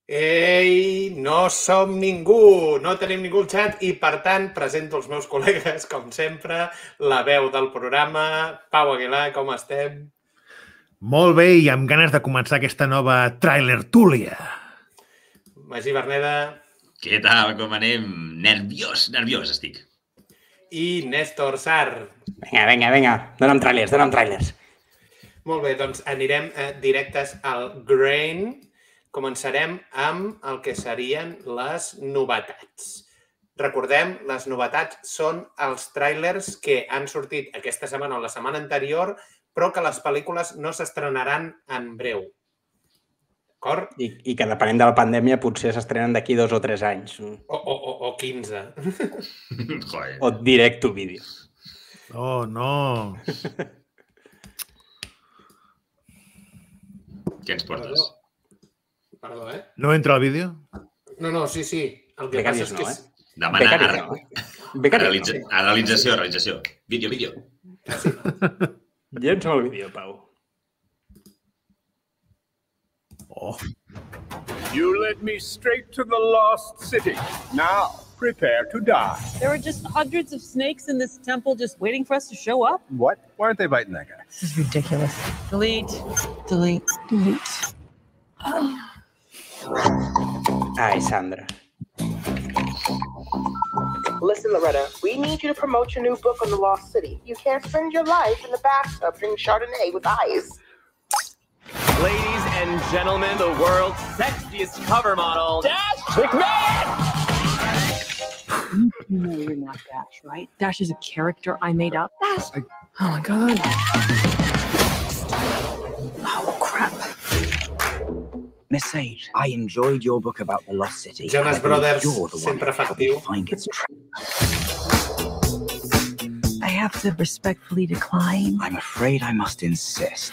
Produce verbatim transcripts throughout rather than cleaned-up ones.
Ei, no som ningú, no tenim ningú al xat i, per tant, presento els meus col·legues, com sempre, la veu del programa. Pau Aguilar, com estem? Molt bé i amb ganes de començar aquesta nova trailer-túlia. Magí Berneda. Què tal, com anem? Nerviós, nerviós estic. I Néstor Sar. Vinga, vinga, vinga, dona'm trailers, dona'm trailers. Molt bé, doncs anirem eh, directes al grain. Començarem amb el que serien les novetats. Recordem, les novetats són els trailers que han sortit aquesta setmana o la setmana anterior, però que les pel·lícules no s'estrenaran en breu. D'acord? I, I que depenent de la pandèmia potser s'estrenen d'aquí dos o tres anys. O, o, o, o quinze. Joder. O direct to video. Oh, no. Què ens portes? Perdó. Perdó, eh? No entra al vídeo? No, no, sí, sí. El que Becaris passa és que... no, és... eh? Demana Becaris ara. no, eh? Becaris Realitza... no. Realització, realització. Vídeo, vídeo. Llença'm el vídeo, Pau. Oh. You led me straight to the lost city. Now, prepare to die. There were just hundreds of snakes in this temple just waiting for us to show up. What? Why aren't they biting that guy? This is ridiculous. Delete, delete, delete. Ai, Sandra. Listen, Loretta, we need you to promote your new book on the Lost City. You can't spend your life in the bathtub drinking Chardonnay with eyes. Ladies and gentlemen, the world's sexiest cover model, Dash McMahon! You know you're not Dash, right? Dash is a character I made up. Dash! Oh my god. Oh, crap. Miss Sage, I enjoyed your book about the Lost City. Jonas Brothers, sempre efectiu. I have to respectfully decline. I'm afraid I must insist.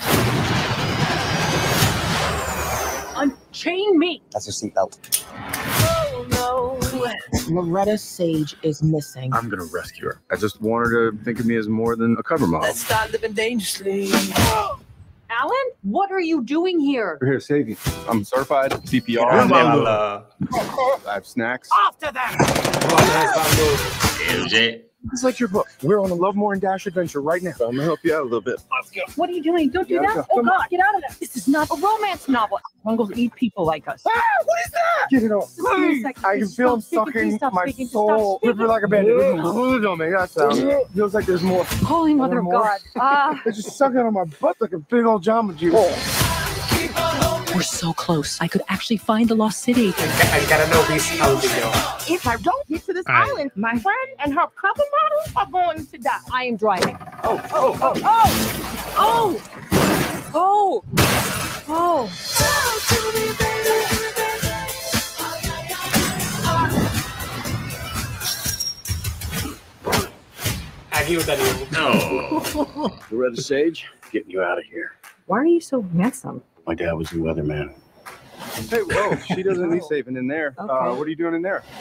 Unchain me! That's your seatbelt. Oh no! Loretta Sage is missing. I'm gonna rescue her. I just want her to think of me as more than a cover model. Let's start living dangerously. Alan, what are you doing here? We're here to save you. I'm certified C P R. Grande el... I have snacks. After them! Roger. It's like your book. We're on a Lovemore and Dash adventure right now. I'm gonna help you out a little bit. Let's go. What are you doing? Don't do Yeah, that. go. Oh Come God, get out of there. This is not a romance novel. Mongols eat people like us. Ah, what is that? Get it off. Just give me a second. I can Just feel him stop speaking. Please sucking stop my speaking. Just soul. stop Ripper like a bandit. Don't make that sound. Feels like there's more. Holy Mother of more. God. Ah. It's just sucking on my butt like a big old Jamba Juice. We're so close. I could actually find the lost city. Encara no he vist el vídeo. If I don't get to this Aye. island, my friend and her cover model are going to die. I am driving. Oh, oh, oh. Oh! Oh! Oh! Oh! Aquí ho teniu. No. Loretta Sage, getting you out of here. Why are you so handsome? My dad was a weatherman. Hey, whoa, she doesn't need saving in there. Okay. Uh, what are you doing in there?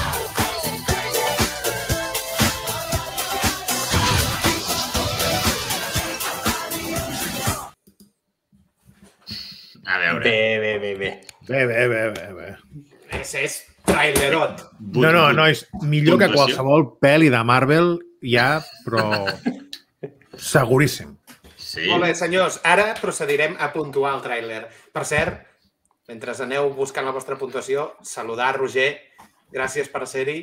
A veure. Bé, bé, bé, bé. Bé, bé, bé, bé, bé. És, és trailerot. No, no, nois, millor que Puntuació. qualsevol pel·li de Marvel ja, però seguríssim. Sí. Molt bé, senyors, ara procedirem a puntuar el tràiler. Per cert, mentre aneu buscant la vostra puntuació, saludar Roger. Gràcies per ser-hi.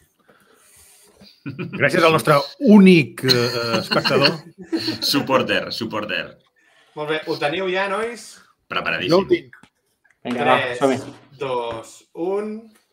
Gràcies al nostre únic eh, espectador. Supporter, supporter. Molt bé, ho teniu ja, nois? Preparadíssim. Jo el tinc. Vinga, va, som-hi. tres, dos, un...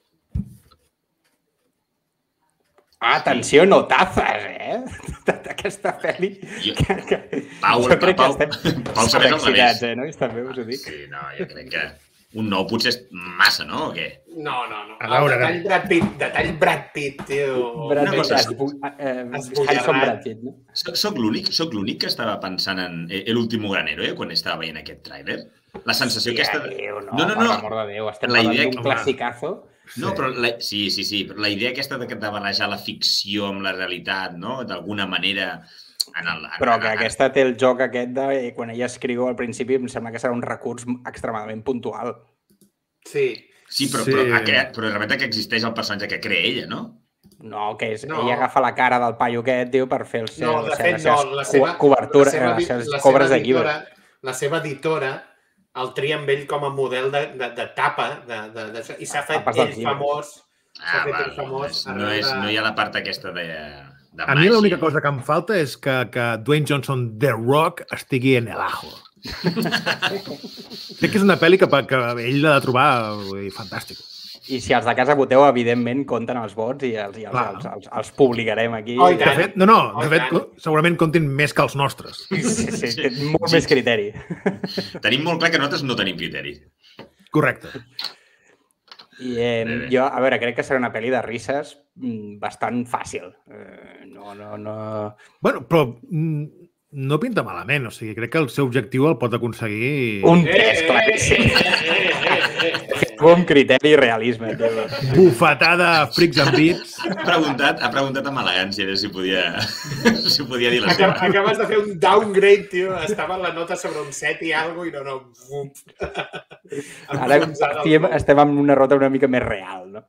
Atenció, notazes, eh? D'aquesta pel·li. Jo- Que, que... Pau, jo crec Pau, que estem Pau s'ha fet al excitats, revés. eh, nois? També us ho dic. Sí, no, jo crec que un nou potser és massa, no? O què? No, no, no. A veure, El detall Brad Pitt, detall Brad Pitt, tio. Brad Una Pitt, cosa, esbu... eh, esbojarrat. Harrison Brad Pitt, no? Soc, soc l'únic soc l'únic que estava pensant en eh, El último gran héroe quan estava veient aquest tràiler. La sensació aquesta... Déu, no, no, no, per no. l'amor de Déu, estem La parlant idea- d'un home. classicazo. No, però la, sí, sí, sí, però la idea aquesta de, de barrejar la ficció amb la realitat, no? D'alguna manera... En el, en, Però que en, aquesta té el joc aquest de eh, quan ella escriu al principi em sembla que serà un recurs extremadament puntual. Sí. Sí, però, sí. però, aquest, però realment que existeix el personatge que crea ella, no? No, que és, No. ella agafa la cara del paio aquest, diu, per fer el seu, No, de les fet, seves no. La seva, cobertura, la seva, les seves la cobres seva de llibre. editora, la seva editora el tria amb ell com a model de, de, de tapa de, de, de, i s'ha fet Tapes ell dels llibres. famós. S'ha Ah, fet ell val, famós. no, és, no hi ha la part aquesta de, de A mi l'única cosa que em falta és que, que Dwayne Johnson, The Rock, estigui en el ajo. Crec que és una pel·li que, que ell l'ha de trobar vull dir, fantàstica. I si els de casa voteu, evidentment, compten els vots i els, i els, els, els, els publicarem aquí. Oh, i De tant. fet, no, no, Oh, de i fet, tant. segurament comptin més que els nostres. Sí, sí, sí, molt més criteri. Tenim molt clar que nosaltres no tenim criteri. Correcte. I eh, jo, a veure, crec que serà una pel·li de risses mm, bastant fàcil. Eh, no, no, no... Bueno, però mm, no pinta malament. O sigui, crec que el seu objectiu el pot aconseguir... Un Eh, tres, clar que sí. eh, eh, eh, eh, eh. Bon criteri i realisme, tio. Bufetada Freaks and Beats. Ha preguntat, ha preguntat amb elegància si podia, si podia dir la Acab seva. acabes de fer un downgrade, tio. Estava la nota sobre un set i alguna i no, no... Bum. Ara estem, estem en una rota una mica més real, no?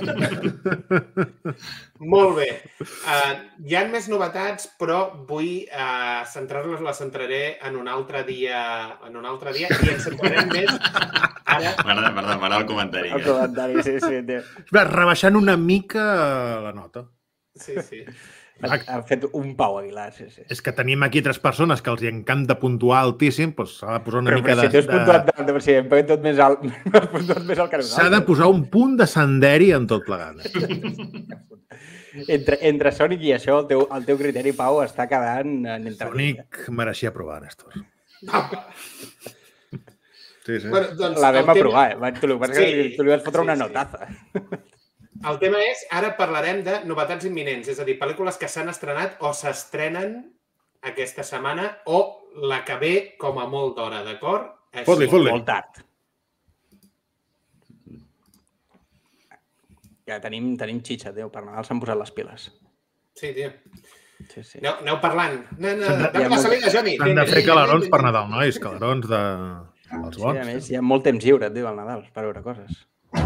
Molt bé. Uh, hi ha més novetats, però vull uh, centrar-les, les centraré en un altre dia, en un altre dia i ens centrarem més ara. M'agrada, m'agrada, m'agrada el comentari. El comentari, sí, sí. Tio. Espera, rebaixant una mica la nota. Sí, sí. Ha, ha fet un Pau Aguilar, sí, sí. És que tenim aquí tres persones que els hi encanta puntuar altíssim, doncs s'ha de posar una Però, mica però si tu has de... puntuat, de... de... si hem puntuat més alt, has puntuat més alt que nosaltres. S'ha de posar un punt de senderi en tot plegat. Entre, entre Sonic i això, el teu, el teu criteri, Pau, està quedant en entre... Sonic mereixia provar, Néstor. Sí, sí. Bueno, doncs, La vam el tema- aprovar, eh? Tu, li vas, Sí, tu li vas fotre sí, una sí. notaza. El tema és, ara parlarem de novetats imminents, és a dir, pel·lícules que s'han estrenat o s'estrenen aquesta setmana o la que ve com a molt d'hora, d'acord? Així. Fot-li, fot-li. Molt tard. Ja tenim, tenim xitxa, tio. Per Nadal s'han posat les piles. Sí, tio. Sí, sí. Aneu, aneu parlant. No, no, S'han de- dame hi ha la molt- salida, Johnny. S'han de fer calarons per Nadal, nois. Calarons de... Els Sí, a bons. més, hi ha molt temps lliure, tio, al Nadal, per veure coses.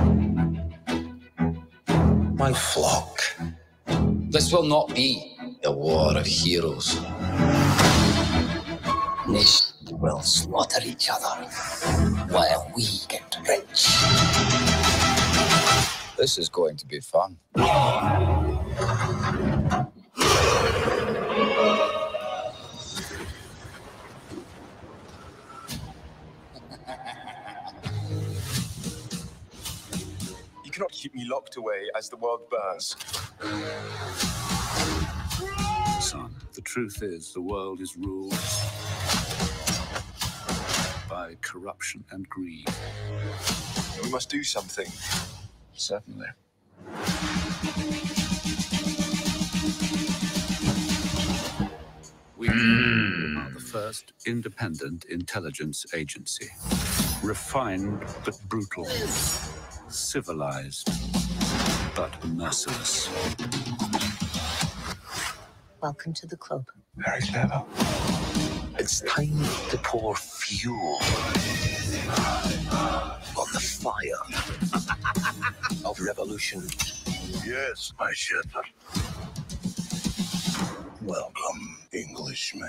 My flock. This will not be a war of heroes. Nations will slaughter each other while we get rich. This is going to be fun. You cannot keep me locked away as the world burns. Son, the truth is the world is ruled by corruption and greed. We must do something. Certainly. We are the first independent intelligence agency. Refined but brutal. Civilized but merciless. Welcome to the club. Very clever. It's time to pour fuel on the fire of revolution. Yes, my shepherd. Welcome, Englishman.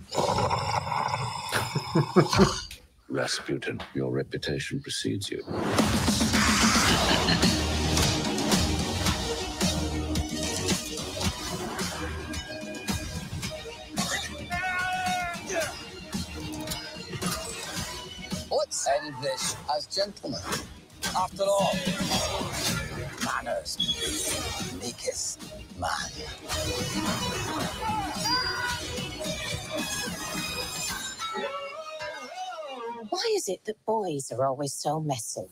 Rasputin, your reputation precedes you. Let's end this as gentlemen. After all, manners maketh man. Why is it that boys are always so messy?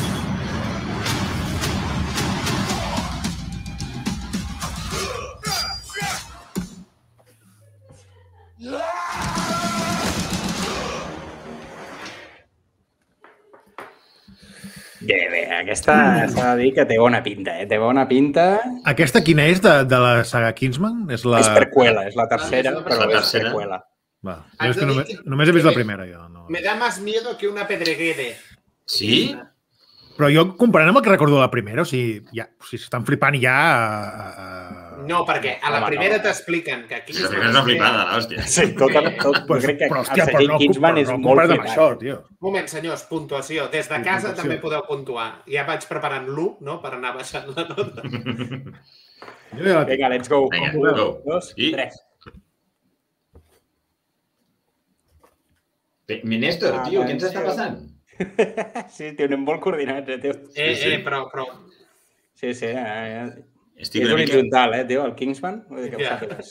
Bé, bé, aquesta s'ha de dir que té bona pinta, eh? Té bona pinta. Aquesta quina és de, de la saga Kingsman? És la... És preqüela, és la tercera, Ah, és la però és tercera. preqüela. Va. Has És de que dir només, que- només he vist la primera, jo. No. Me da más miedo que una pedreguere. Sí? Però jo, comparant amb el que recordo de la primera, o sigui, ja, o sigui s'estan flipant ja... Uh, no, perquè a la primera t'expliquen que Kingsman... La primera és una flipada, l'hòstia. Sí, tot, tot, pues, crec que però, el hòstia, segell no, Kingsman és no, molt amb flipat. això, tio. Un moment, senyors, puntuació. Des de casa Puntuació. també podeu puntuar. Ja vaig preparant l'u, no?, per anar baixant la nota. Vinga, let's go. Vinga, Un, go. dos, I... tres. Néstor, tio, què ens està passant? Sí, tio, anem molt coordinats, eh, tio. Eh, eh, però... però... Sí, sí. Eh, Estic és una mica... horitzontal, eh, tio, el Kingsman. Vull dir que ho Ja. sàpigues.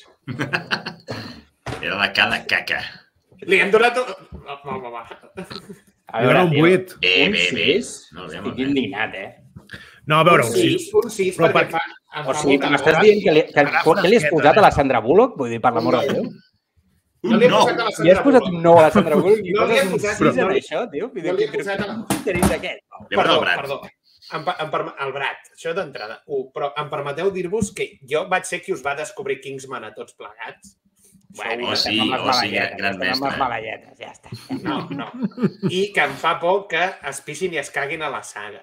Era de cada caca. Li hem donat... Va, va, va. A Li dona un tio, vuit. Bé, un bé, bé. sis? Molt bé, molt Estic bé. indignat, eh? No, a veure, Un un sis. sis, un sis, Però perquè per- fa... em O fa sigui, molta m'estàs por. dient que li, que, Ara que li has fresqueta, posat a la eh? Sandra Bullock? Vull dir, per l'amor de Déu. No li he No. posat a la Li has Sandra posat Bullock. un nou a la Sandra Bullock i No li he poses un posat- sis no en li- això, tio? Vull dir, no li he però posat a la- quin interès aquest? Li ha posat Perdó, el brat. perdó. Em, pa- em, perm- el Brat, això d'entrada. Uh, però em permeteu dir-vos que jo vaig ser qui us va descobrir Kingsman a tots plegats. Bueno, Oh, estem sí, amb les oh, sí, malalletes, gran estem amb les mestre. malalletes, ja està. No, no. I que em fa por que es pixin i es caguin a la saga.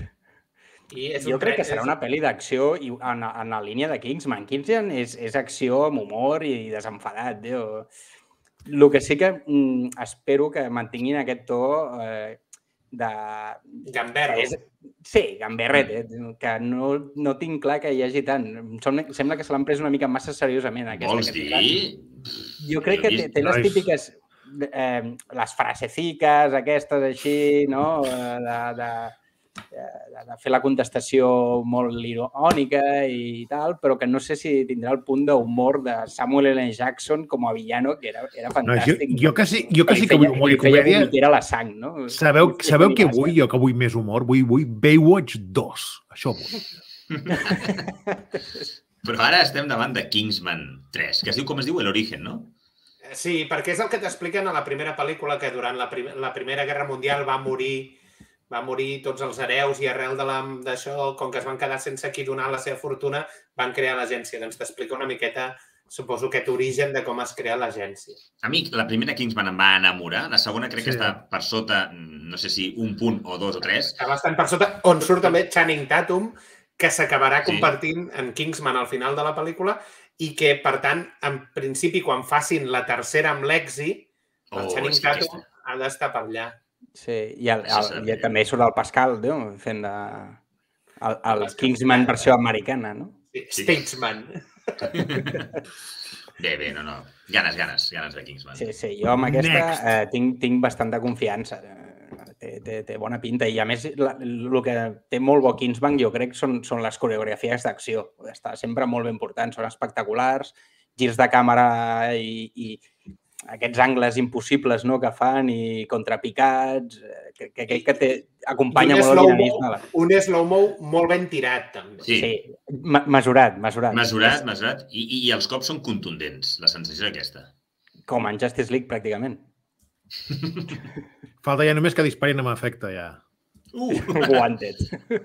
I és Jo un crec que tre- serà és- una pel·li d'acció i en, en la línia de Kingsman. Kingsman és, és acció amb humor i desenfadat, tio. El que sí que mm, espero que mantinguin aquest to eh, de... Gamberro. És, sí, gamberret, eh? Que no, no tinc clar que hi hagi tant. Em Sembla, sembla que se l'han pres una mica massa seriosament. Aquesta, Vols aquest dir? plat. Jo crec que té, té les Nois. típiques... Eh, les fraseciques aquestes així, no? Eh, De, de, de, de fer la contestació molt irònica i tal, però que no sé si tindrà el punt d'humor de Samuel L. Jackson com a villano, que era, era No, jo, fantàstic. jo que sí, jo que Li sí que feia- vull humor i li feia comèdia. vomitar a la sang, no? Sabeu, És sabeu una què gràcia. vull jo, que vull més humor? Vull, vull Baywatch dos. Això vull. Però ara estem davant de Kingsman tres, que es diu, com es diu, El Origen, no? Sí, perquè és el que t'expliquen a la primera pel·lícula, que durant la, prim la Primera Guerra Mundial va morir va morir tots els hereus i arrel de la- d'això, com que es van quedar sense qui donar la seva fortuna, van crear l'agència. Doncs t'explica una miqueta, suposo, aquest origen de com es crea l'agència. A mi, la primera Kingsman em va enamorar, la segona crec que Sí. està per sota, no sé si un punt o dos o tres. Està bastant per sota, on surt també Channing Tatum, que s'acabarà Sí. compartint en Kingsman al final de la pel·lícula i que, per tant, en principi, quan facin la tercera amb Lexi, el Oh, Channing és que Tatum aquesta- ha d'estar per allà. Sí, i, el, Això el, és i també surt el Pascal, tio, fent de... El, el Pascal. Kingsman versió americana, no? Sí, Sí. Statesman. Bé, bé, no, no. Ganes, ganes, ganes de Kingsman. Sí, sí, jo amb aquesta Next. eh, tinc, tinc bastant de confiança. Eh, Té, té, té bona pinta i a més la, el que té molt bo Kingsman jo crec són, són les coreografies d'acció. Està sempre molt ben portant, són espectaculars, girs de càmera i, i aquests angles impossibles, no?, que fan i contrapicats, eh, que, que, que, que té, acompanya I un molt el slow-mo- dinamisme. la- Un slow-mo molt ben tirat, també. Sí. Sí, me- mesurat, mesurat. Mesurat, mesurat. I, i, I els cops són contundents, la sensació és aquesta. Com en Justice League, pràcticament. Falta ja només que disparin amb efecte, ja. Uh! Wanted.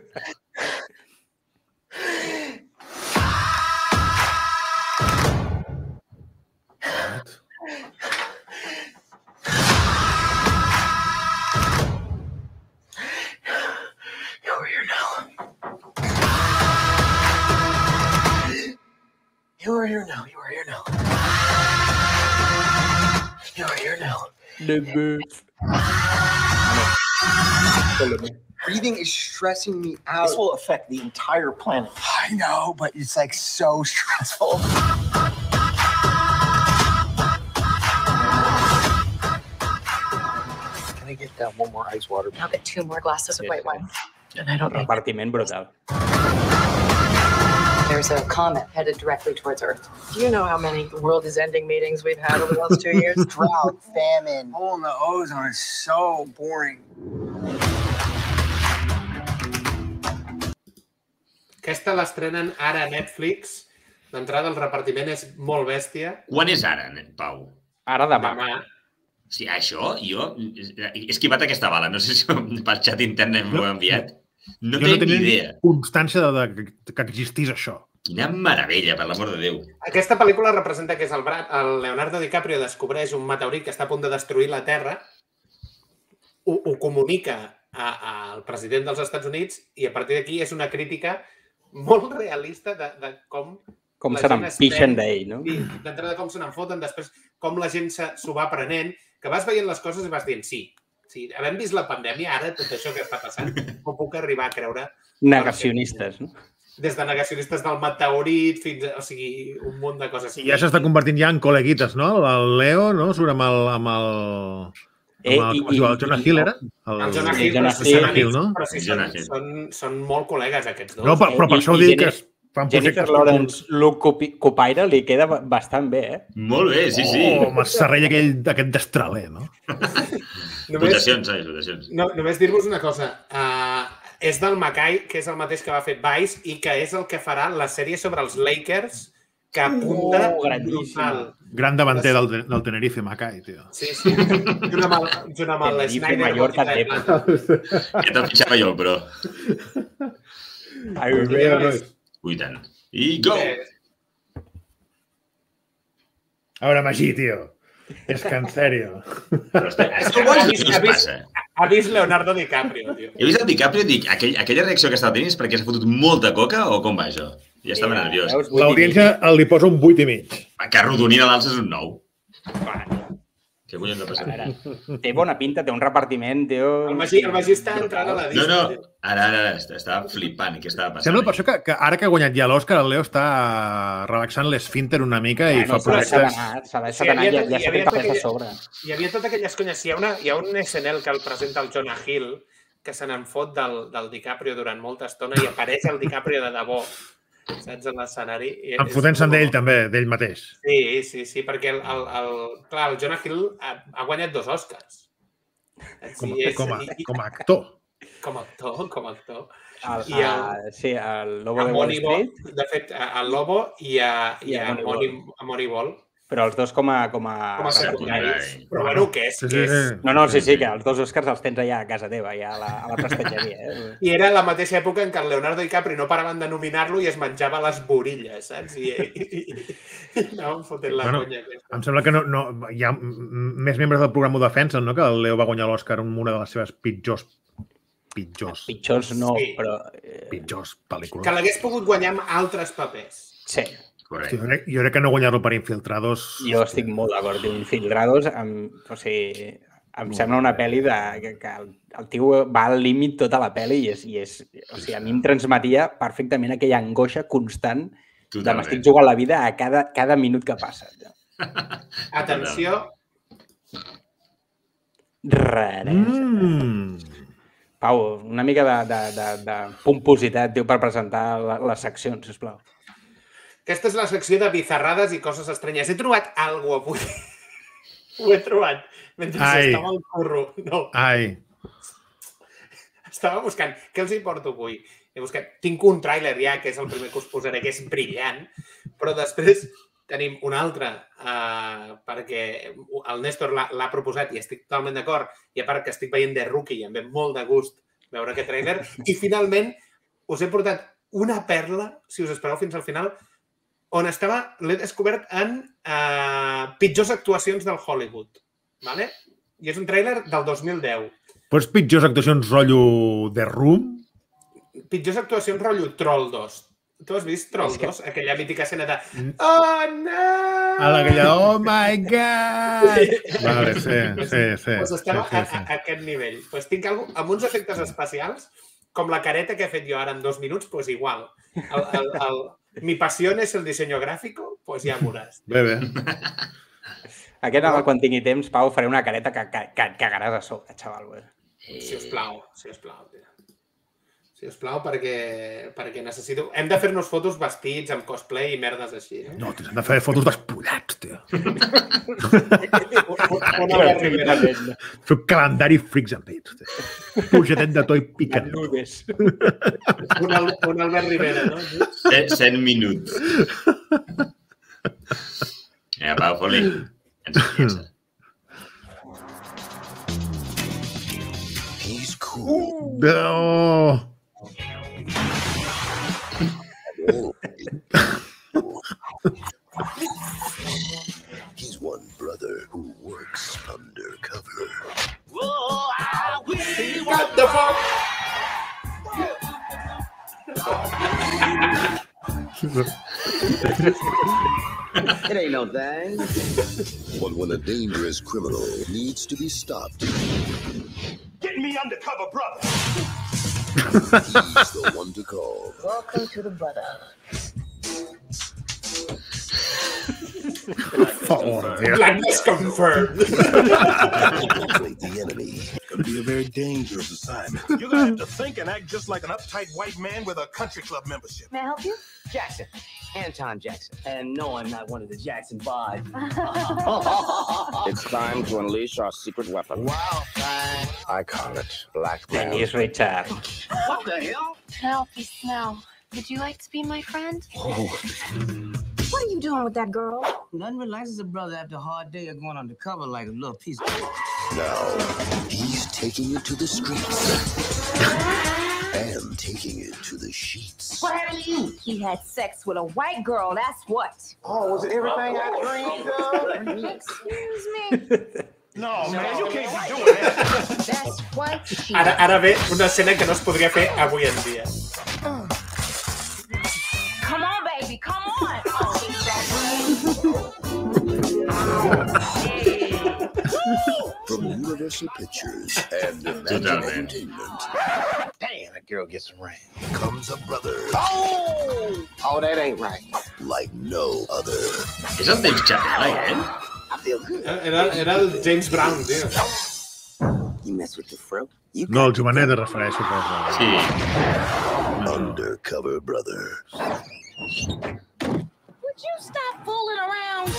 You are here now. You are here now. You are here now. You are here now. The birth. Breathing is stressing me out. This will affect the entire planet. I know, but it's like so stressful. Can I get that one more ice water? I'll get two more glasses of white wine. And I don't need Repartiment brutal. There's a comet headed directly towards Earth. Do you know how many world is ending meetings we've had over the last two years? Drought, famine, hole in the ozone is so boring. Aquesta l'estrenen ara a Netflix. D'entrada, el repartiment és molt bèstia. Quan és ara, Pau? Ara demà. Demà. Sí, això, jo he esquivat aquesta bala. No sé si pel xat intern m'ho he enviat. No jo tenc no ni tenia idea. constància de, de, de que existís això. Quina meravella, per l'amor de Déu. Aquesta pel·lícula representa que és el, Brad, el Leonardo DiCaprio descobreix un meteorit que està a punt de destruir la Terra, ho, ho comunica al president dels Estats Units i a partir d'aquí és una crítica molt realista de, de com... Com se n'empixen d'ell, no? D'entrada com se n'en foten, després com la gent s'ho va aprenent, que vas veient les coses i vas dient, sí, sí, havent vist la pandèmia, ara tot això que està passant, com puc arribar a creure... Negacionistes, no? Des de negacionistes del meteorit fins a... O sigui, un munt de coses. I ja s'està convertint ja en col·leguites, no? El Leo, no? Surt amb el... Amb el... Eh, el, i, el Jonah Hill era? El, el Jonah Hill, Jonah Hill, Hill, no? Però sí, són, són, són molt col·legues aquests dos. No, però, però per això ho dic que es fan Jennifer Lawrence, Luke Copaire li queda bastant bé, eh? Molt bé, sí, sí. Oh, amb el serrell aquell d'aquest destraler, no? Votacions, eh? Votacions. No, només dir-vos una cosa. Uh, és del Mackay, que és el mateix que va fer Vice i que és el que farà la sèrie sobre els Lakers que apunta oh, brutal. Gran davanter del, del Tenerife, Mackay, tio. Sí, sí. Junt amb el, junt amb el Snyder. Mallorca té. Ja te'l fitxava jo, però... Ai, bé, no. Ui, tant. I go! A veure, Magí, tio. És que en sèrio. Però està, és que ha vist, ha, vist, ha vist Leonardo DiCaprio, tio. He vist el DiCaprio i dic, aquell, aquella reacció que està tenint és perquè s'ha fotut molta coca o com va això? Ja estava sí, nerviós. L'audiència li posa un vuit i mig. Que arrodonint a l'alça és un nou. Què collons ha passat? Té bona pinta, té un repartiment, té... El Magí, el Magí està entrant a la Disney. No, no, ara, ara, ara estava flipant. Què estava passant? Sembla per això que, que ara que ha guanyat ja l'Òscar, el Leo està relaxant l'esfínter una mica i bueno, fa projectes... S'ha deixat anar, ja, ja s'ha fet cafès a sobre. Hi havia totes aquelles conyes. Hi ha, una, hi ha un S N L que el presenta el Jonah Hill, que se n'en fot del, del DiCaprio durant molta estona i apareix el DiCaprio de debò, saps, en l'escenari. En fotent-se'n d'ell també, d'ell mateix. Sí, sí, sí, perquè el, el, el, clar, el Jonah Hill ha, ha guanyat dos Oscars. Com, sí, és, com, a, i, com a actor. Com a actor, com a actor. El, I el, a, sí, el Lobo de Wall Street. De fet, el Lobo i a, i a, a Moneyball. Però els dos com a... Com a, com a secundaris. Però bueno, què és? Sí, sí, sí. No, no, sí, sí, que els dos Oscars els tens allà a casa teva, ja a la, a la prestatgeria. Eh? I era la mateixa època en què el Leonardo DiCaprio no paraven de nominar-lo i es menjava les borilles, saps? I, i, i, i anàvem fotent la bueno, conya. Em sembla que no, no, hi ha més membres del programa ho defensen, no? Que el Leo va guanyar l'Òscar en una de les seves pitjors pitjors. Pitjors no, sí. però... Eh... Pitjors pel·lícules. Que l'hagués pogut guanyar amb altres papers. Sí. Hosti, jo, crec, jo crec que no guanyar-lo per Infiltrados... Jo estic molt d'acord. Infiltrados, amb, o sigui, em sembla una pel·li de, que, que el, el tio va al límit tota la pel·li i és, i és... O sigui, a mi em transmetia perfectament aquella angoixa constant Totalment. De m'estic jugant la vida a cada, cada minut que passa. Atenció. Raresa. Mm. Pau, una mica de, de, de, de pompositat, tio, per presentar les seccions, sisplau. Aquesta és la secció de bizarrades i coses estranyes. He trobat alguna cosa avui. Ho he trobat mentre Ai. estava al curro. No. Ai. Estava buscant. Què els hi porto avui? He buscat... Tinc un tràiler ja, que és el primer que us posaré, que és brillant, però després tenim un altre, uh, perquè el Néstor l'ha proposat i estic totalment d'acord, i a part que estic veient The Rookie i em ve molt de gust veure aquest tràiler, i finalment us he portat una perla, si us espereu fins al final, on estava, l'he descobert en uh, pitjors actuacions del Hollywood. ¿Vale? I és un tràiler del dos mil deu. Pots pitjors actuacions rotllo The Room? Pitjors actuacions rotllo Troll dos. Tu has vist Troll dos? Que... Aquella mítica escena de oh, no! A aquella, oh my god! Vale, sí, sí, sí. Pues estava sí, sí, sí. A, a aquest nivell. Pues tinc algo, amb uns efectes especials, com la careta que he fet jo ara en dos minuts, pues igual. El, el, el, mi passió és el disseny gràfic, pues ja veuràs. Bé, bé. Aquest, quan tingui temps, Pau, faré una careta que, que, que cagaràs a sobre, xaval. Si us plau, si us plau. Si us plau, perquè, perquè necessito... Hem de fer-nos fotos vestits amb cosplay i merdes així. Eh? No, t'hem de fer fotos despullats, tio. Fer un calendari freaks and bits, tio. Pujadet de to i picat. Un, un Albert Rivera, no? cent minuts. Ja, Pau, foli. Ens empieza. He's cool. No. He's one brother who works undercover. He got the It ain't no thing. But when a dangerous criminal needs to be stopped, Get me undercover, brother. he's the one to call. Welcome to the brotherhood. Blackness confirmed. The enemy. It's gonna be a very dangerous assignment. You're gonna have to think and act just like an uptight white man with a country club membership. May I help you? Jackson. Anton Jackson. And no, I'm not one of the Jackson Five. It's time to unleash our secret weapon. Wow, fine. I call it blackmail. Dennis Richard. What the hell? Penelope Snow, would you like to be my friend? Oh. What are you doing with that girl? Nothing relaxes a brother after a hard day of going undercover like a little piece of... Now, he's taking it to the streets. And taking it to the sheets. What happened to you? He had sex with a white girl, that's what. Oh, was it everything I dreamed of? Excuse me. No, man, you can't be doing that. That's what she... Ara, ara ve una escena que no es podria fer avui en dia. Come on, baby, come on. From Universal Pictures and Imagine Entertainment. Damn, that girl gets some rain. Comes a brother. Oh! Oh, that ain't right. Like no other. És el James Chapel, eh? I feel good. Era, era el James Brown, tio. You mess with the fro? You No, el Jovenet es refereix, suposo. Sí. Undercover brother. Would you stop fooling around?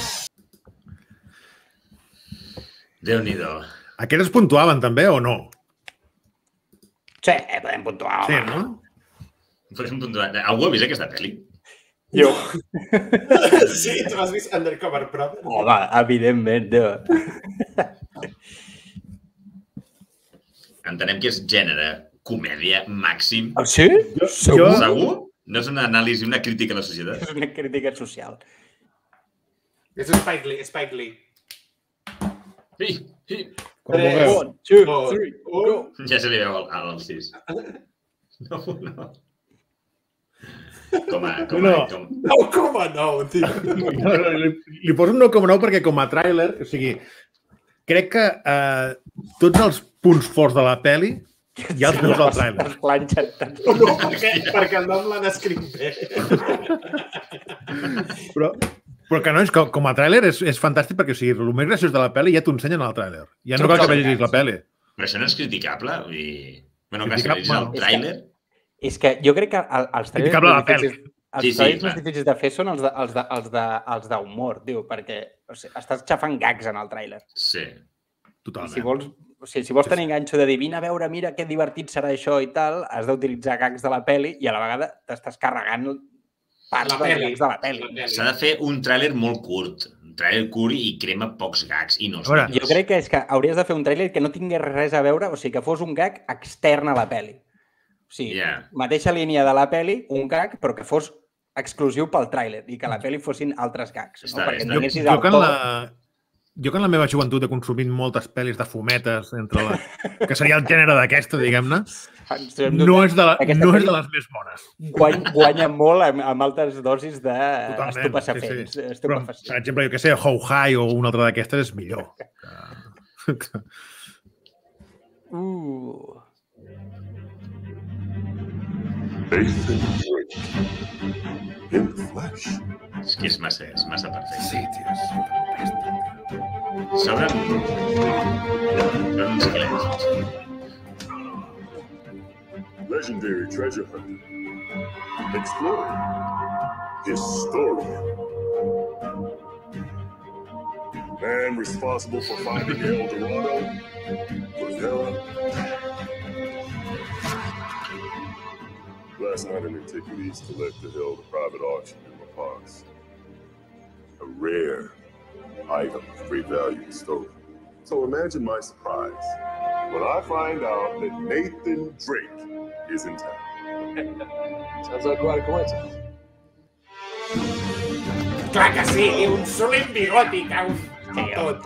Déu-n'hi-do. Aquests es puntuaven també o no? Sí, podem puntuar. Sí, no? Podem puntuar. Algú ha vist aquesta pel·li? Jo. Sí, tu has vist Undercover Brother? Home, evidentment, tio. Entenem que és gènere comèdia màxim. Ah, sí? Segur? Segur? No és una anàlisi, una crítica a la societat? És una crítica social. És Spike Lee, Spike Lee. Sí, sí. Tres, One, two, dos, three, un. go. Ja se li veu al, al sis. No, no. Com a... Com a No. com... No, com a no, tio. No, no, li, li poso un nou coma nou perquè com a tràiler, o sigui, crec que eh, tots els punts forts de la peli ja els veus al tràiler. Els planxen tant. No, perquè, perquè el nom l'han escrit bé. Però, però que no, és que com a tràiler és, és fantàstic perquè o sigui, el més graciós de la peli ja t'ho ensenyen al tràiler. Ja no cal que vegis la peli. Però això no és criticable? Vull dir... Bueno, que Criticable, si vegis el bueno. tràiler... És que jo crec que el, els trailers Criticable la més difícils, Sí, els sí, trailers clar. més difícils de fer són els de- els de- els de- els d'humor, tio, perquè o sigui, estàs xafant gags en el tràiler. Sí. I Totalment. si vols, o sigui, si vols tenir enganxo de dir, vine a veure, mira que divertit serà això i tal, has d'utilitzar gags de la peli i a la vegada t'estàs carregant parts La dels peli. gags de la peli. S'ha de fer un tràiler molt curt. Un tràiler curt i crema pocs gags i no els A veure, millors. Jo crec que és que hauries de fer un tràiler que no tingués res a veure, o sigui, que fos un gag extern a la peli. O sigui, Yeah. mateixa línia de la peli, un gag, però que fos exclusiu pel tràiler i que a la peli fossin altres gags. Està No? bé, Perquè està Jo, tinguessis jo, el que en to... la, jo que en la meva joventut he consumit moltes pel·lis de fumetes, entre la, que seria el gènere d'aquesta, diguem-ne, no és de, la, Aquesta no és pel·li de les més bones. guany, guanya molt amb, amb altes dosis Totalment. d'estupefaents. Sí, sí. Però, per exemple, jo que sé, How High o una altra d'aquestes és millor. Uh. Nathan Drake. In the flesh. És que és massa, és massa perfecte. Satius. Sobren... Sobren uns quilets. Legendary treasure hunter. Explorer. Historian. Man responsible for finding El Dorado. Rosella. Last night an antiquities collector held a private auction in La Paz. A rare item of great value was stolen. So imagine my surprise when I find out that Nathan Drake is in town. Sounds like quite a coincidence. Clar que sí, un solent bigoti, cau. Tot.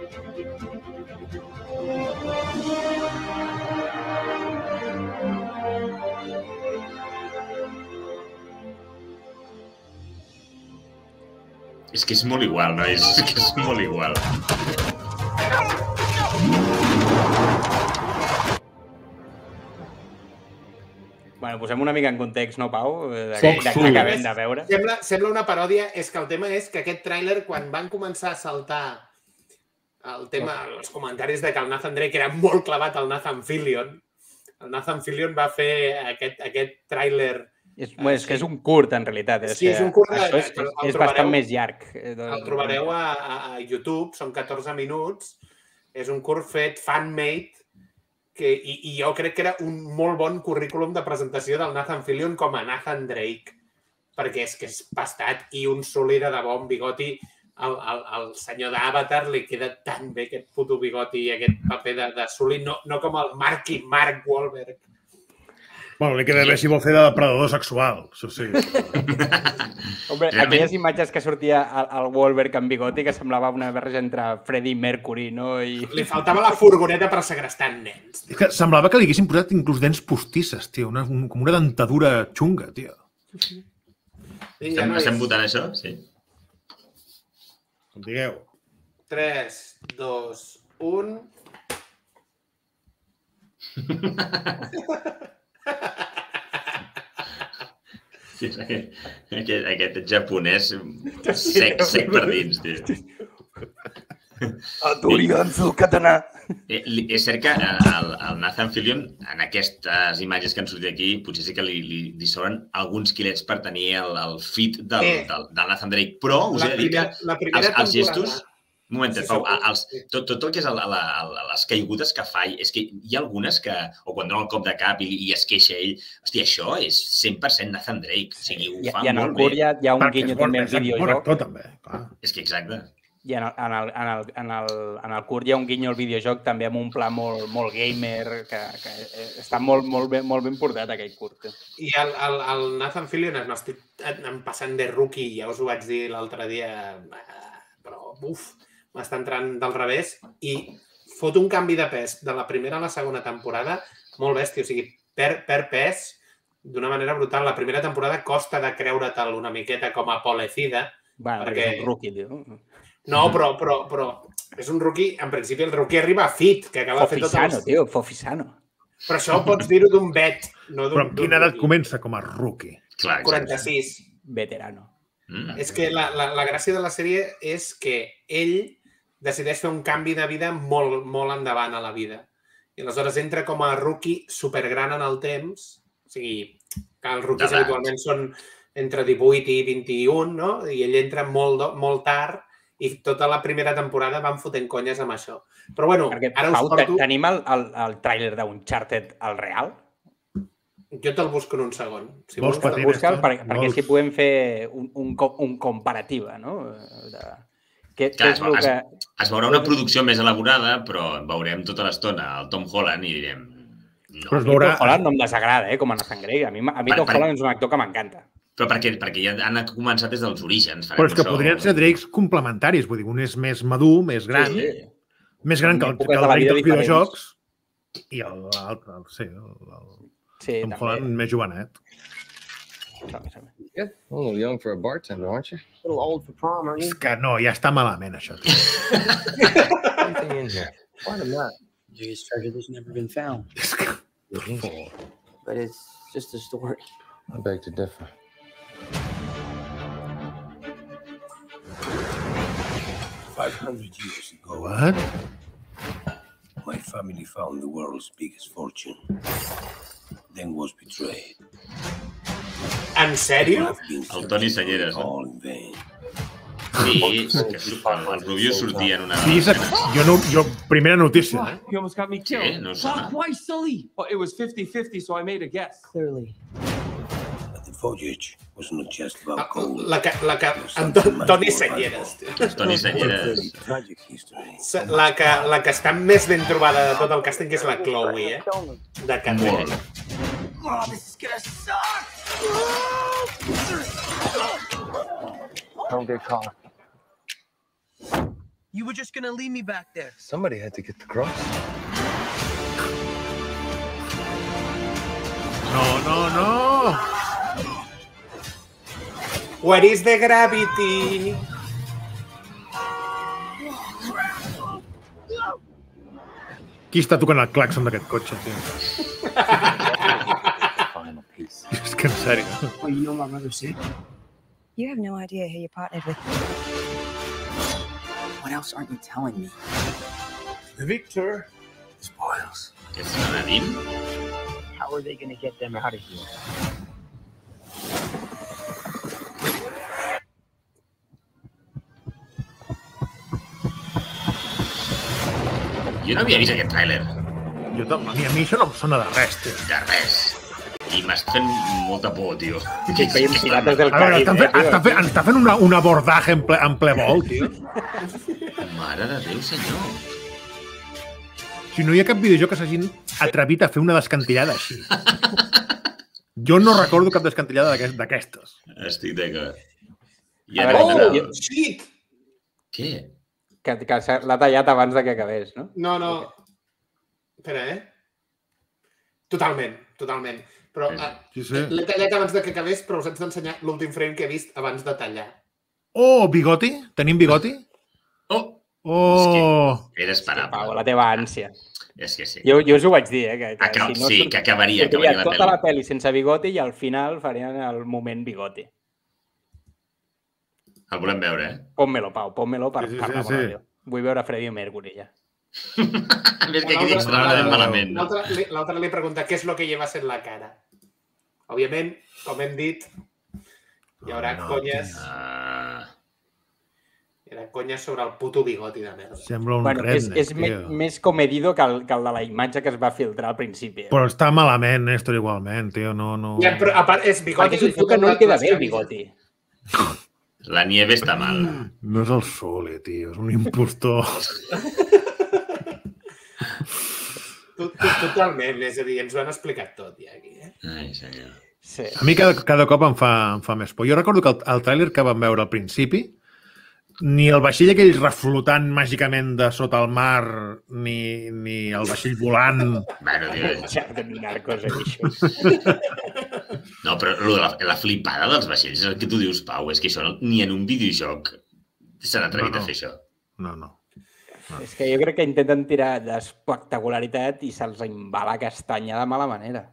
És que és molt igual, no? És que és molt igual. Bueno, posem una mica en context, no, Pau? De què acabem de veure. Sembla, sembla una paròdia, és que el tema és que aquest tràiler, quan van començar a saltar el tema, els comentaris de que el Nathan Drake era molt clavat al Nathan Fillion, el Nathan Fillion va fer aquest, aquest tràiler. És, bueno, és que és un curt, en realitat. Sí, és un curt. Això és, és, és bastant més llarg. El trobareu a, a YouTube, són catorze minuts. És un curt fet fan-made que, i, i jo crec que era un molt bon currículum de presentació del Nathan Fillion com a Nathan Drake, perquè és que és bastat i un soli de debò, un bigoti. Al, al, al senyor d'Avatar li queda tan bé aquest puto bigoti i aquest paper de, de soli, no, no com el Marky Mark Wahlberg. Bueno, li queda bé si vol fer de depredador sexual, això sí. Hombre, aquelles imatges que sortia el Wahlberg amb bigoti que semblava una barreja entre Freddie Mercury, no? I... Li faltava la furgoneta per segrestar nens. És que semblava que li haguessin posat inclús dents postisses, tio, una, un, com una dentadura xunga, tio. Sí, ja no estem votant això? Sí. Com digueu. tres, dos, un... Sí, aquest, aquest, aquest japonès sec, sec per dins, tio. Aturiganzo katana. Eh, és cert que el, el Nathan Fillion, en aquestes imatges que han sortit aquí, potser sí que li, li, li sobren alguns quilets per tenir el, el fit del, eh. del, del Nathan Drake, però us he de dir que els, els gestos... Un moment, Pau, els, tot, tot el que és el, la, les caigudes que fa, és que hi ha algunes que, o quan dona el cop de cap i, i es queixa ell, hòstia, això és cent per cent Nathan Drake, o sigui, ho fa I, i molt bé. I hi ha un guinyo també al videojoc. També, és que exacte. I en el, en, el, en, el, en, el, en el curt hi ha un guinyo al videojoc també amb un pla molt, molt gamer, que, que està molt, molt, ben, molt ben portat aquell curt. I el, el, el Nathan Fillion, no estic passant de rookie, ja us ho vaig dir l'altre dia, però uf, m'està entrant del revés i fot un canvi de pes de la primera a la segona temporada molt bèstia, o sigui, perd, perd pes d'una manera brutal. La primera temporada costa de creure-te'l una miqueta com a Polecida. Bueno, perquè és un rookie, tio. No, però, però, però és un rookie, en principi el rookie arriba a fit, que acaba de fer tot el... Fofisano, tio, Fofisano. Però això pots dir-ho d'un vet, no d'un... Però amb quina edat comença com a rookie? Clar, quaranta-sis. Veterano. Mm. És que la, la, la gràcia de la sèrie és que ell decideix fer un canvi de vida molt, molt endavant a la vida. I aleshores entra com a rookie supergran en el temps, o sigui, que els rookies habitualment són entre divuit i vint-i-un, no? I ell entra molt, molt tard i tota la primera temporada van fotent conyes amb això. Però bueno, perquè, ara us Pau, porto... Tenim el, el, el tràiler d'Uncharted al real? Jo te'l busco en un segon. Si vols, te'l busca'l perquè, perquè així podem fer un, un, un comparativa, no? De... Que, Clar, és es, que... es veurà una producció més elaborada, però veurem tota l'estona el Tom Holland i direm... No. Però es veurà... Tom Holland no em desagrada, eh, com a Nathan Drake. A mi, a mi per, Tom per... Holland és un actor que m'encanta. Però perquè, perquè ja han començat des dels orígens. Però és que això... podrien ser Drakes complementaris. Vull dir, un és més madur, més gran, sí, sí. més gran que el, que el Drake dels videojocs, i l'altre, sí, el, el sí, Tom també. Holland més jovenet. Yeah, a little young for a bartender, aren't you? A little old for prom, aren't you? És que no, ja està malament, això. Anything in here? Why not? Biggest treasure that's never been found. But it's just a story. I beg to differ. Five hundred years ago, what? My family found the world's biggest fortune. Then was betrayed. En sèrio? El Toni Senyeres, no? Sí, que el Rubio sortia en una... Sí, jo, no, jo primera notícia. What? You almost got me killed. Sí, no sona. Why, Sully? Well, it was fifty fifty, so I made a guess. Clearly. But the voyage was not just about gold. La que... La que Toni Senyeres. Toni Senyeres. La que, la que està més ben trobada de tot el càsting, que és la Chloe, eh? De Catherine. Oh, this is gonna suck! Don't get caught. You were just gonna leave me back there. Somebody had to get the cross. No, no, no! Where is the gravity? Qui està tocant el claxon d'aquest cotxe, tio? És que en sèrio. Oh, you know my brother sick? You have no idea who you're partnered with. What else aren't you telling me? The victor spoils. És Aladdin? How are they gonna get them out of here? Jo no havia vist aquest tràiler. Jo també. A mi, a mi això no em sona de res, tio. De res. I m'està fent molta por, tio. Que feien pirates del A veure, estan fent, estan fent, està fent una, un abordatge en ple, en ple vol, tio. Mare de Déu, senyor. Si no hi ha cap videojoc que s'hagin atrevit a fer una descantillada així. Jo no recordo cap descantillada d'aquestes. Estic d'acord. A veure, oh, shit! Què? Que, que l'ha tallat abans de que acabés, no? No, no. Espera, eh? Totalment, totalment. Però sí, sí. L'he tallat abans de que acabés, però us haig d'ensenyar l'últim frame que he vist abans de tallar. Oh, bigoti? Tenim bigoti? Oh! Oh! És que era esperable. Pau, la teva ànsia. És que sí. Jo, jo us ho vaig dir, eh? Que, que Acab si no sí, surt, que acabaria, acabaria la pel·li. Tota la pel·li sense bigoti i al final farien el moment bigoti. El volem veure, eh? Pónmelo, Pau, pónmelo per Sí, sí, parlar sí, amb sí. ràdio. Vull veure Freddie Mercury, ja. Més que aquí dins de malament. L'altre li pregunta què és lo que llevas en la cara. Òbviament, com hem dit, hi haurà conyes... Hi haurà conyes sobre el puto bigoti de merda. Sembla un Bueno, és, redneck, és me, tio. més comedido que el, que el de la imatge que es va filtrar al principi. Eh? Però està malament, Néstor, igualment, tio. No, no... Ja, però a part, és bigoti... Perquè suposo que no li queda bé el bigoti. La nieve està mal. No és el Sole, tio. És un impostor. Totalment, és a dir, ens ho han explicat tot ja aquí, eh? Ai, senyor. Sí. A mi cada, cada cop em fa, em fa més por. Jo recordo que el, el tràiler que vam veure al principi, ni el vaixell aquell reflotant màgicament de sota el mar, ni, ni el vaixell volant... Bueno, tio... Ja, de narcos, això. No, però la, la flipada dels vaixells és el que tu dius, Pau, és que això no, ni en un videojoc s'han atrevit no, no. a fer això. No, no. no. És que jo crec que intenten tirar d'espectacularitat i se'ls embala castanya de mala manera.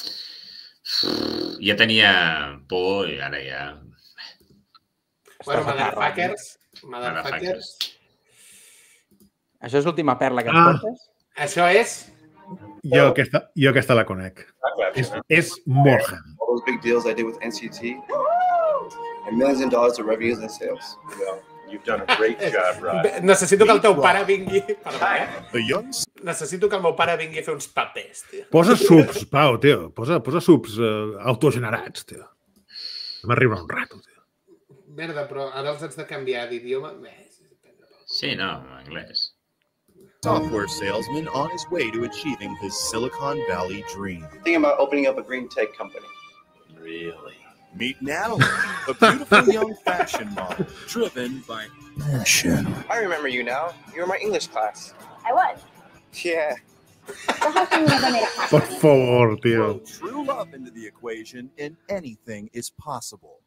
Ja tenia por i ara ja... Bueno, motherfuckers, motherfuckers... Això és l'última perla que ens Ah. portes? Això és... Jo aquesta, jo aquesta la conec. És, és Morgan. All those big deals I did with N C T and millions of dollars of revenues and sales. Well, you've done a great job, Rod. Necessito que el teu pare vingui... Perdó, eh? The youngs? Necessito que el meu pare vingui a fer uns papers, tio. Posa subs, Pau, tio. Posa, posa subs uh, autogenerats, tio. M'arriba un rato, tio. Merda, però ara els haig de canviar d'idioma. Sí, no, en anglès. Software salesman on his way to achieving his Silicon Valley dream. Thinking about opening up a green tech company. Really? Meet Natalie, a beautiful young fashion model driven by passion. I remember you now. You were in my English class. I was. Yeah. So how come you never made a pass? Per favor, tio. Throw true love into the equation and anything is possible.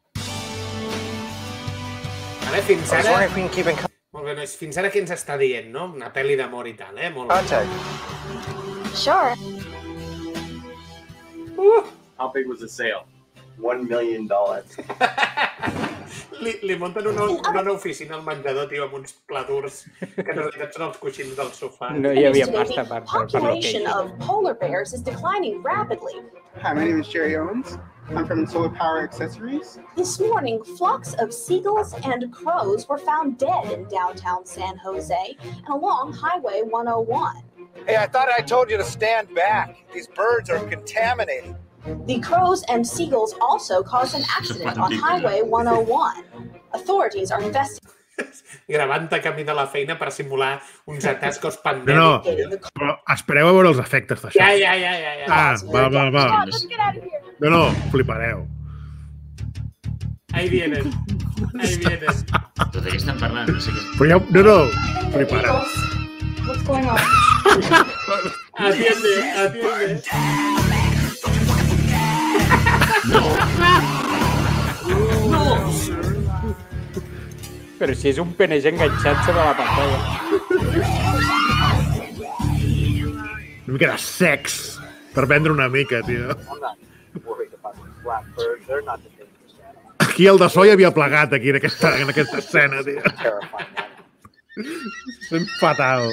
Vale, fins ara... Molt bé, nois, fins ara què ens està dient, no? Una pel·li d'amor i tal, eh? Molt bé. Sure. Uh! How big was the sale? One million dollars. Li, li munten una, una oficina al menjador, tio, amb uns platurs que en realitat són els coixins del sofà. No hi havia pasta per, The per, per lo que population of polar bears is declining rapidly. Hi, my name is Jerry Owens. I'm from Solar Power Accessories. This morning, flocks of seagulls and crows were found dead in downtown San Jose and along Highway one oh one. Hey, I thought I told you to stand back. These birds are contaminated. The crows and seagulls also caused an accident on Highway one oh one. Authorities are investigating. Gravant a camí de la feina per simular uns atascos No, pandèmics. no, però espereu a veure els efectes d'això. Ja, ja, ja, ja, ja. Ah, va, va, va. No, no, flipareu. Ahí vienen. Ahí vienen. Tot de què estan parlant? No sé què... Però ja... No, no. Prepara't. What's going on? Atiende, atiende. No! Però si és un P N G enganxat sobre la pantalla. Una mica de sex per vendre una mica, tio. Aquí el de so ja havia plegat aquí en aquesta, en aquesta escena, tio. Sent fatal.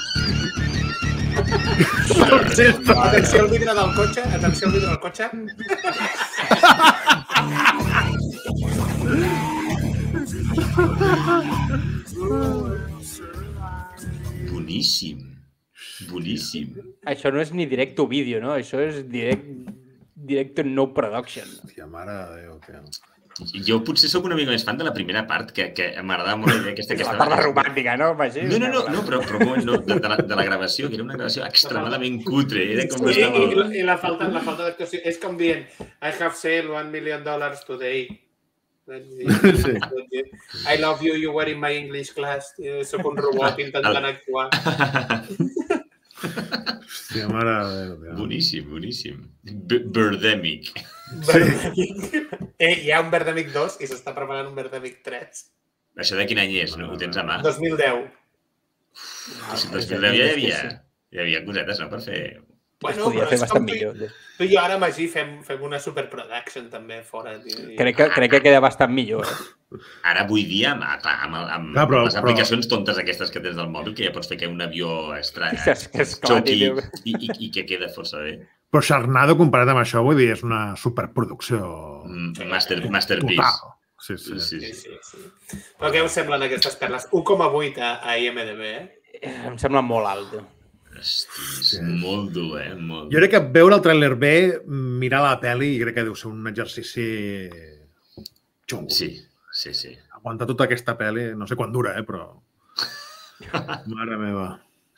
Atenció al vidre del cotxe, atenció al vidre del cotxe. Boníssim. Boníssim. Això no és ni directe vídeo, no? Això és direct, directe no production. Hòstia, mare de Déu, tio. Jo potser sóc una mica més fan de la primera part, que, que m'agradava molt la idea aquesta... La part romàntica, no? Magí? No, no, no, no, però, però no, de, de, la, de la gravació, que era una gravació extremadament cutre. Era com sí, estava... i, i la falta, la falta d'actuació. És com dient, I have sale one million dollars today. Sí. I love you, you were in my English class. Soc un robot intentant actuar. Hòstia, mare de Déu. Boníssim, boníssim. Birdemic. Eh, hi ha un Birdemic dos i s'està preparant un Birdemic tres. Això de quin any és? No? Ho tens a mà? dos mil deu. dos mil deu ja hi havia, hi havia cosetes, no? Per fer... Bueno, podia fer bastant millor. Tu i jo ara, Magí, fem, fem una superproduction també fora. I... Crec, que, crec que queda bastant millor. Eh? Ara avui dia, amb, clar, amb, amb clar, però, les aplicacions però... tontes aquestes que tens del mòbil, que ja pots fer que un avió estrany xoqui i, i, i que queda força bé. Però Sharknado, comparat amb això, vull dir, és una superproducció. Mm, master, masterpiece. Sí, sí. Sí, sí, sí, sí. Però què us semblen aquestes perles? un coma vuit a, a I M D B, eh? Em sembla molt alt. Hosti, és molt dur, eh? Molt jo crec que veure el tràiler bé, mirar la pel·li, crec que deu ser un exercici xungo. Sí, sí, sí. Aguantar tota aquesta pel·li, no sé quan dura, eh, però... Mare meva.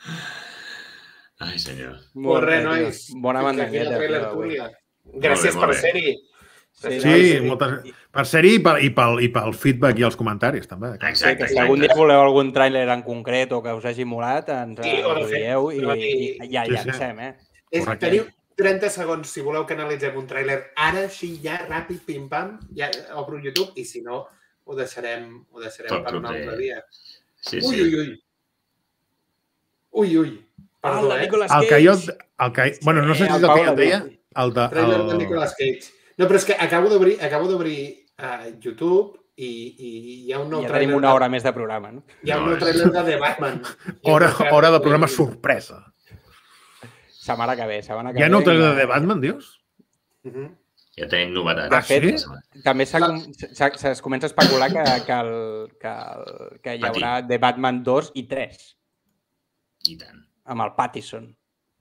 Ai, senyor. Molt bé, nois. Bona bandanyeta. Gràcies per ser-hi. Sí, sí, moltes... per ser-hi i, i, pel, i pel feedback i els comentaris, també. Exacte, si algun dia voleu algun tràiler en concret o que us hagi molat, ens sí, ho dieu i, i, i ja sí, llancem, eh? És, teniu trenta segons si voleu que analitzem un tràiler ara, així, ja, ràpid, pim-pam, ja obro YouTube i si no, ho deixarem, ho deixarem per un altre dia. Sí, ui, sí. ui, ui. Ui, ui. Perdó, eh? El que jo... El que, bueno, no sé si és el que jo deia. El de... Tràiler de Nicolas Cage. No, però és que acabo d'obrir acabo d'obrir uh, YouTube i, i hi ha un nou ja trailer... Ja tenim una hora més de programa, no? Hi ha un nou trailer de The Batman. Hora, hora de programa sorpresa. Setmana que ve, setmana que ve. Hi ha nou trailer de The Batman, dius? Uh -huh. Ja tenim novetats. De fet, sí? també es comença a especular que, que, el, que, el, que hi haurà The Batman dos i tres. I tant. Amb el Pattinson.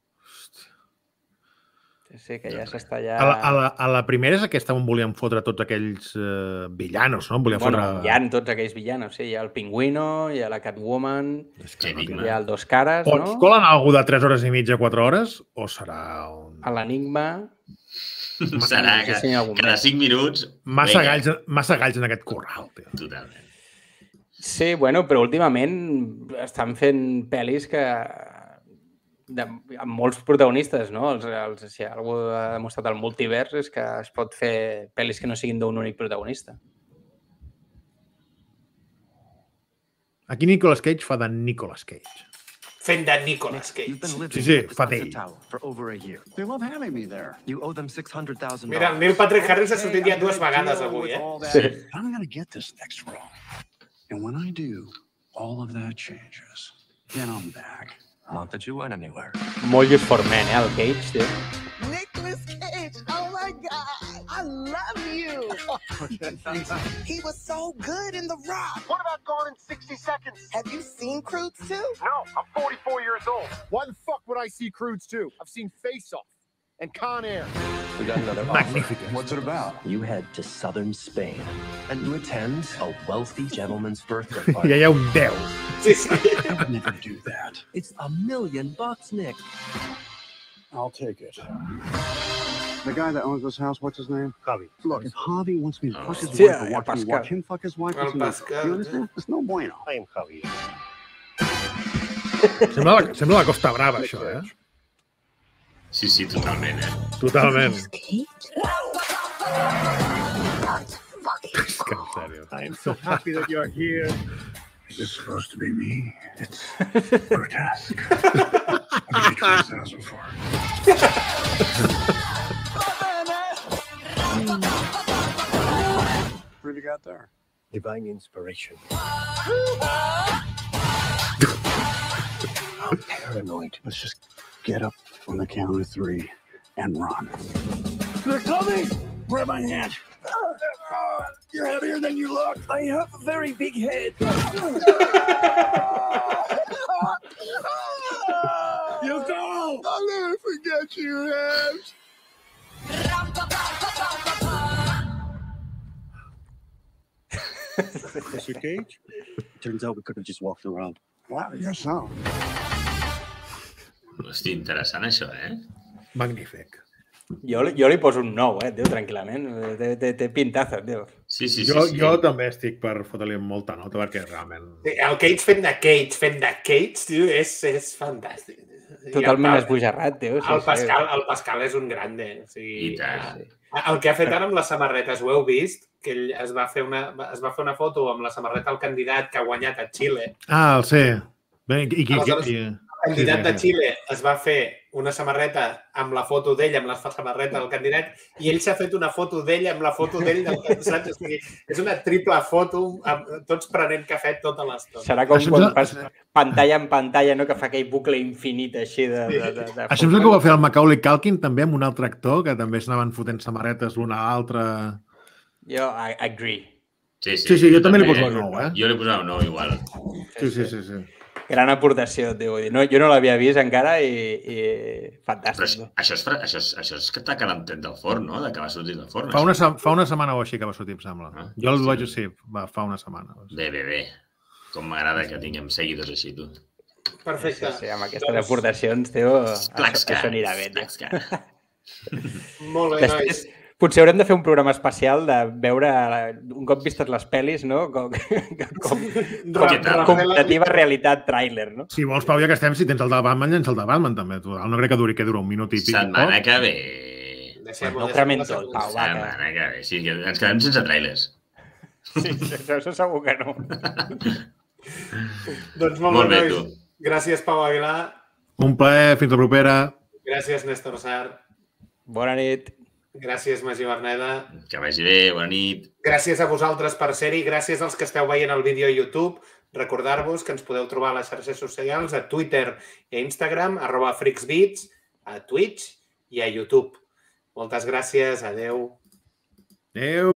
Sí, que ja s'està ja... A la, a, la, a la primera és aquesta on volien fotre tots aquells uh, villanos, no? Volien bueno, fotre... hi ha tots aquells villanos, sí. Hi ha el Pingüino, hi ha la Catwoman, que hi ha el Dos Cares, Pots no? Pots colar algú de tres hores i mitja, quatre hores? O serà un... A l'Enigma... Serà que sí, cada cinc minuts... Massa galls, massa galls en aquest corral, tio. Totalment. Sí, bueno, però últimament estan fent pel·lis que... De, amb molts protagonistes, no? Els, els, si algú ha demostrat el multivers és que es pot fer pel·lis que no siguin d'un únic protagonista. Aquí Nicolas Cage fa de Nicolas Cage. Fent de Nicolas Cage. Sí, sí, fa d'ell. Mira, el Neil Patrick Harris ha sortit ja dues vegades avui, eh? Sí. I'm gonna get this next wrong. And when I do, all of that changes. Then I'm back. Not that you went anywhere. Molt Just for Men, eh, el Cage, tio. Nicolas Cage, oh my God, I love you. He was so good in The Rock. What about Gone in sixty seconds? Have you seen Croods two? No, I'm forty-four years old. Why the fuck would I see Croods two? I've seen Face Off and Con Air. We got another Magnificent. offer. What's it about? You head to southern Spain and you attend a wealthy gentleman's birthday party. Ja hi ha un deu. Sí, sí. I would never do that. It's a million bucks, Nick. I'll take it. The guy that owns this house, what's his name? Javi. Look, if Javi wants me to fuck his Sí, wife or watch me Pascal. watch him fuck his wife, El it's no. Pascal. You understand? It's no bueno. I am Javier. Sembla, la, sembla la Costa Brava, això, eh? Sí, sí, totalment, eh? Totalment. És que, en sèrio. I am so happy that you're here. Is this supposed to be me? It's grotesque. What did you try this house before? What have you got there? Divine inspiration. I'm paranoid. Let's just get up on the count of three and run. They're coming! Grab my hand. You're heavier than you look. I have a very big head. You go! I'll never forget you, Habs. Mister Cage? Turns out we could have just walked around. Wow, you're so. Hosti, interessant això, eh? Magnífic. Jo, jo li poso un nou, eh, tio, tranquil·lament. Té, té, té pintaza, tio. Sí, sí, jo, sí, sí. jo també estic per fotre-li molta nota, perquè realment... El Cage fent de Cage, fent de Cage, tio, és, és fantàstic. Totalment esbojarrat, tio. Sí, el, Pascal, sí. el Pascal és un grande. O sigui, sí. El que ha fet ara amb les samarretes, ho heu vist? Que ell es va fer una, es va fer una foto amb la samarreta del candidat que ha guanyat a Xile. Ah, el sé. Bé, i, i, Aleshores, i, el candidat de Xile es va fer una samarreta amb la foto d'ell, amb la samarreta del candidat, i ell s'ha fet una foto d'ell amb la foto d'ell del candidat. O sigui, és una triple foto, amb tots prenent cafè tota l'estona. Serà com quan fas pantalla en pantalla, no? Que fa aquell bucle infinit així de... de, de, de Això és el que va fer el Macaulay Culkin també amb un altre actor, que també s'anaven fotent samarretes l'una a l'altra. Jo I agree. Sí, sí, sí, sí jo també li poso el nou, eh? Jo li poso el nou igual. Sí, sí, sí, sí. Gran aportació, tio. No, jo no l'havia vist encara i, i fantàstic. Però això és, això és, això és que t'ha quedat tret del forn, no? De que va sortir del forn. Fa una, fa una setmana o així que va sortir, em sembla. Ah, jo el vaig dir, va, fa una setmana. Bé, bé, bé. Com m'agrada que tinguem seguidors així, tu. Perfecte. Sí, sí, amb aquestes doncs... aportacions, tio, això, això anirà bé. Molt bé, nois. Potser haurem de fer un programa especial de veure, un cop vistes les pel·lis, no? Com, com, com comparativa realitat tràiler, no? Si vols, Pau, ja que estem, si tens el de Batman, llença el de Batman, també. No crec que duri, que dura un minut i pic. Setmana que ve. No cremem tot, Pau. Setmana que ve. Sí, ens quedem sense trailers. Sí, això, això segur que no. Doncs molt, molt bé, tu. Gràcies, Pau Aguilar. Un plaer, fins la propera. Gràcies, Néstor Sar. Bona nit. Gràcies, Magí Berneda. Que vagi bé, bona nit. Gràcies a vosaltres per ser-hi. Gràcies als que esteu veient el vídeo a YouTube. Recordar-vos que ens podeu trobar a les xarxes socials, a Twitter i a Instagram, arroba freaksbeats, a Twitch i a YouTube. Moltes gràcies. Adéu. Adéu.